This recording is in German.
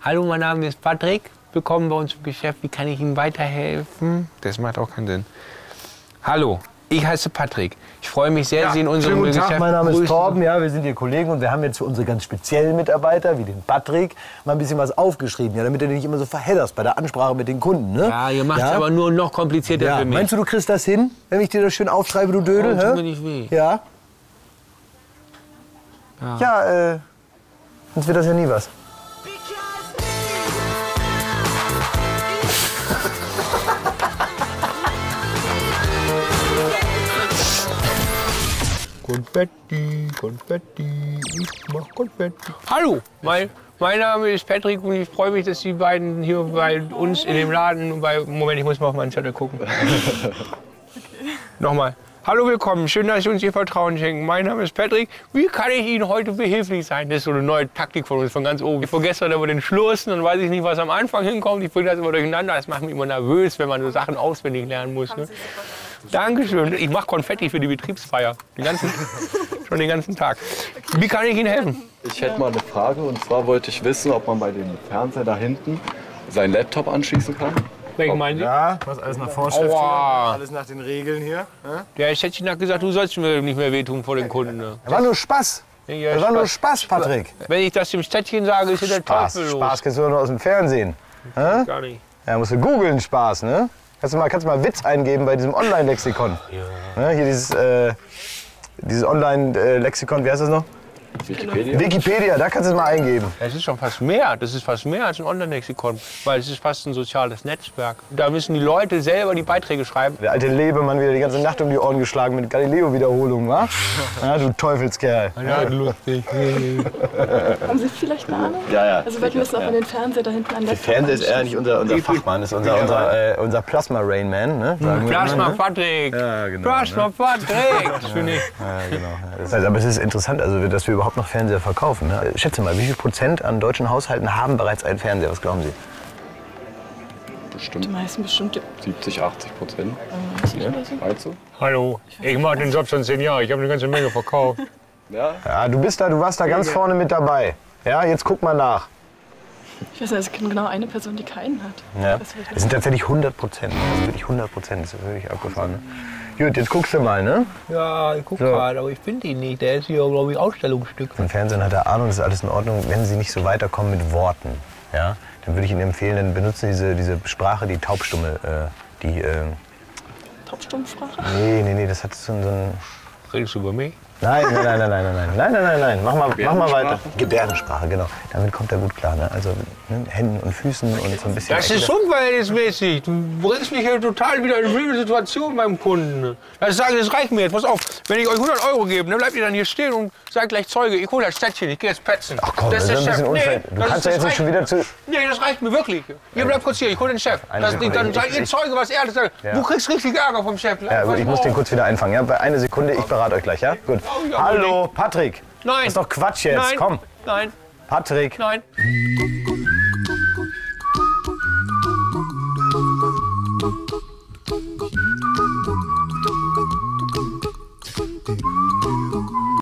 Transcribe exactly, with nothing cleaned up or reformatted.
Hallo, mein Name ist Patrick. Willkommen bei uns im Geschäft. Wie kann ich Ihnen weiterhelfen? Das macht auch keinen Sinn. Hallo, ich heiße Patrick. Ich freue mich sehr, ja, Sie in unserem guten Geschäft Tag, mein Name ist Torben. Ja. Ja, wir sind Ihr Kollegen und wir haben jetzt für unsere ganz speziellen Mitarbeiter, wie den Patrick, mal ein bisschen was aufgeschrieben, ja, damit du dich nicht immer so verhedderst bei der Ansprache mit den Kunden. Ne? Ja, ihr macht es ja? aber nur noch komplizierter ja. für mich. Meinst du, du kriegst das hin, wenn ich dir das schön aufschreibe, du Dödel? Oh, tut hä? mir nicht weh. Ja? Ja, Ja, äh, sonst wird das ja nie was. Konfetti, Konfetti, ich mach Konfetti. Hallo, mein, mein Name ist Patrick und ich freue mich, dass die beiden hier bei uns in dem Laden, bei, Moment, ich muss mal auf meinen Zettel gucken. Okay. Nochmal. Hallo, willkommen. Schön, dass Sie uns Ihr Vertrauen schenken. Mein Name ist Patrick. Wie kann ich Ihnen heute behilflich sein? Das ist so eine neue Taktik von uns, von ganz oben. Ich vergesse dann über den Schluss, dann weiß ich nicht, was am Anfang hinkommt. Ich bringe das immer durcheinander. Das macht mich immer nervös, wenn man so Sachen auswendig lernen muss. Ne? Dankeschön. Ich mache Konfetti für die Betriebsfeier. Den ganzen, schon den ganzen Tag. Wie kann ich Ihnen helfen? Ich hätte mal eine Frage. Und zwar wollte ich wissen, ob man bei dem Fernseher da hinten seinen Laptop anschließen kann. Welchen meinen Sie? Ja, was alles nach Vorschrift Aua. hier, alles nach den Regeln hier. Ne? Der Schätzchen hat gesagt, du sollst mir nicht mehr wehtun vor den Kunden. Ne? Das war nur Spaß. Ja, Das war nur Spaß. Spaß, Patrick. Wenn ich das dem Städtchen sage, ist ja der Spaß, Teufel los. Spaß kennst du nur aus dem Fernsehen. Hä? Gar nicht. Ja, musst du googeln, Spaß, ne? Kannst du mal, kannst du mal Witz eingeben bei diesem Online-Lexikon? Ja. Ne, hier dieses, äh, dieses Online-Lexikon, wie heißt das noch? Wikipedia? Wikipedia, da kannst du es mal eingeben. Es ist schon fast mehr. Das ist fast mehr als ein Online-Lexikon. Weil es ist fast ein soziales Netzwerk. Da müssen die Leute selber die Beiträge schreiben. Der alte Lebemann wieder die ganze Nacht um die Ohren geschlagen mit Galileo-Wiederholungen, wa? Ja, du Teufelskerl. Ja, lustig. Haben Sie vielleicht eine Ahnung? Ja, ja. Also wir müssen auch an den Fernseher da hinten an der Der Fernseher ist eher nicht unser, unser Fachmann, ist unser, unser, äh, unser Plasma-Rain-Man, ne? Sagen wir Plasma immer, ne? Patrick. Ja, genau, Plasma ne? Patrick. Das finde ich. Ja, genau. Das heißt, aber es ist interessant, also, dass wir überhaupt noch Fernseher verkaufen. Ne? Schätze mal, wie viel Prozent an deutschen Haushalten haben bereits einen Fernseher? Was glauben Sie? Die Bestimmt meisten bestimmt. siebzig, achtzig Prozent. Ja. Ja, meinst du? Hallo, ich mache den Job schon zehn Jahre. Ich habe eine ganze Menge verkauft. Ja. Ja, du bist da, du warst da ganz vorne mit dabei. Ja, jetzt guck mal nach. Ich weiß nicht, es gibt genau eine Person, die keinen hat. Ja. Das wird- Es sind tatsächlich hundert Prozent. Das ist wirklich hundert Prozent. Das ist wirklich abgefahren. Ne? Gut, jetzt guckst du mal, ne? Ja, ich gucke So. gerade, aber ich finde ihn nicht. Der ist hier, glaube ich, Ausstellungsstück. Im Fernsehen hat er Ahnung, das ist alles in Ordnung. Wenn Sie nicht so weiterkommen mit Worten, ja, dann würde ich Ihnen empfehlen, dann benutzen Sie diese, diese Sprache, die Taubstumme, äh, die, äh, Taubstummsprache? nee, nee, nee, das hat so, ein- so ein... Redest du über mich? Nein, nein, nein, nein, nein, nein, nein, nein, nein, nein, nein, mach mal, mach mal weiter. Gebärdensprache, genau. Damit kommt er gut klar, ne? Also ne? Händen und Füßen und so ein bisschen... Das ist unverhältnismäßig. Du bringst mich hier total wieder in eine blöde Situation beim Kunden. Das, sage, das reicht mir jetzt. Pass auf, wenn ich euch hundert Euro gebe, dann bleibt ihr dann hier stehen und sagt gleich Zeuge, ich hole das Städtchen, ich gehe jetzt petzen. Ach komm, das ist der ein bisschen Chef. unfair. Nee, Du das kannst ist- ja das jetzt nicht reicht- schon wieder zu... Nee, das reicht mir wirklich. Ihr bleibt kurz hier, ich hole den Chef. Eine Das, Sekunde, dann ich- seid ihr ich- Zeuge, was er sagt. Ja. Du kriegst richtig Ärger vom Chef. Ja, gut, ich muss den kurz wieder einfangen. Ja, eine Sekunde, ich berate euch gleich, ja? Gut. ja, Hallo, Patrick. Nein. Das ist doch Quatsch jetzt, Nein, komm. nein, Patrick. nein.